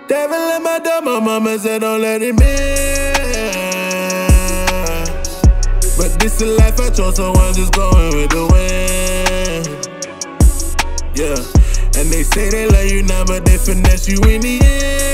Devil in my door, my mama said don't let him in. But this is life I chose, so I'm just going with the wind. Yeah, and they say they love you now, but they finesse you in the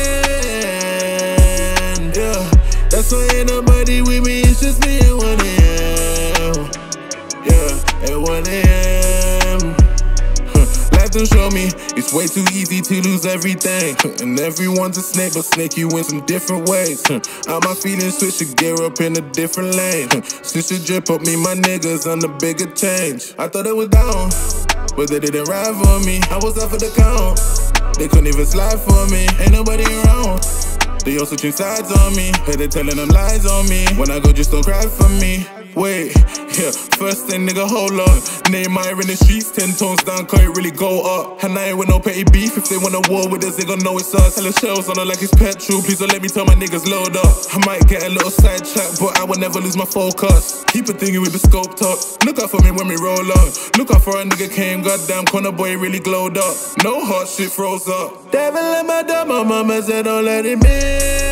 end. Yeah, that's why ain't nobody with me, it's just me at 1 AM. Yeah, at 1 AM. Life done show me it's way too easy to lose everything. And everyone's a snake, but snake you in some different ways. All my feelings switch to gear up in a different lane. Switch the drip up, me, my niggas on the bigger change. I thought it was down, but they didn't ride for me. I was up for the count, they couldn't even slide for me. Ain't nobody around, they all switching sides on me. Hey, they telling them lies on me. When I go, just don't cry for me. Wait, yeah, first thing, nigga, hold on. Neymar in the streets, 10 tones down, can't it really go up. And I ain't with no petty beef, if they want a war with us, they gon' know it's us. Hella shells on her like it's petrol, please don't let me tell my niggas load up. I might get a little sidetracked, but I will never lose my focus. Keep it thinking with the scope top, look out for me when we roll up. Look out for a nigga came, goddamn, corner boy really glowed up. No hot shit froze up. Devil in my door, my mama said don't let him in.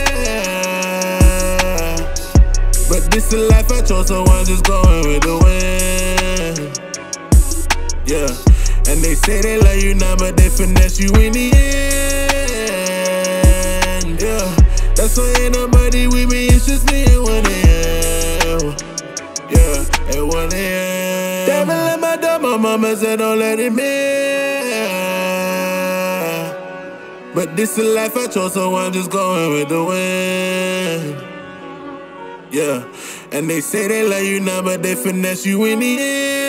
But this is life I chose, so I'm just going with the wind. Yeah, and they say they love you now, but they finesse you in the end. Yeah, that's why ain't nobody with me, it's just me at 1 AM. Yeah, at 1 AM. Devil in my door, my mama said don't let him in. But this is life I chose, so I'm just going with the wind. Yeah, and they say they love you now, but they finesse you in the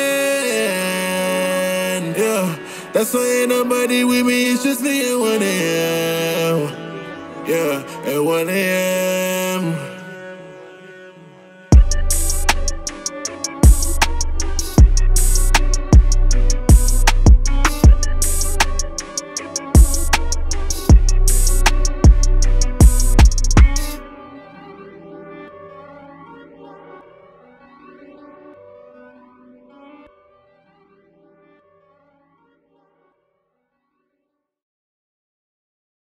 end. Yeah, that's why ain't nobody with me, it's just me at 1 AM. Yeah, at 1 AM.